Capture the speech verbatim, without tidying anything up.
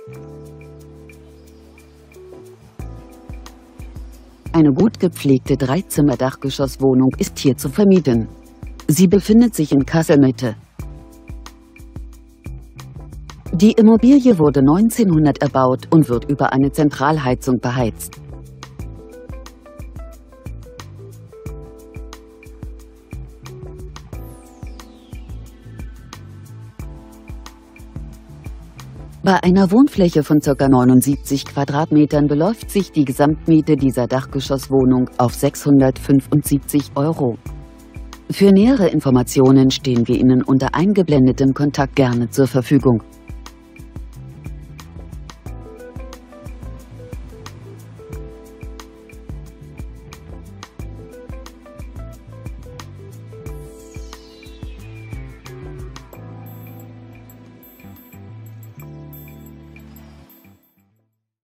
Eine gut gepflegte Dreizimmer-Dachgeschosswohnung ist hier zu vermieten. Sie befindet sich in Kassel-Mitte. Die Immobilie wurde neunzehnhundert erbaut und wird über eine Zentralheizung beheizt. Bei einer Wohnfläche von ca. neunundsiebzig Quadratmetern beläuft sich die Gesamtmiete dieser Dachgeschosswohnung auf sechshundertfünfundsiebzig Euro. Für nähere Informationen stehen wir Ihnen unter eingeblendetem Kontakt gerne zur Verfügung.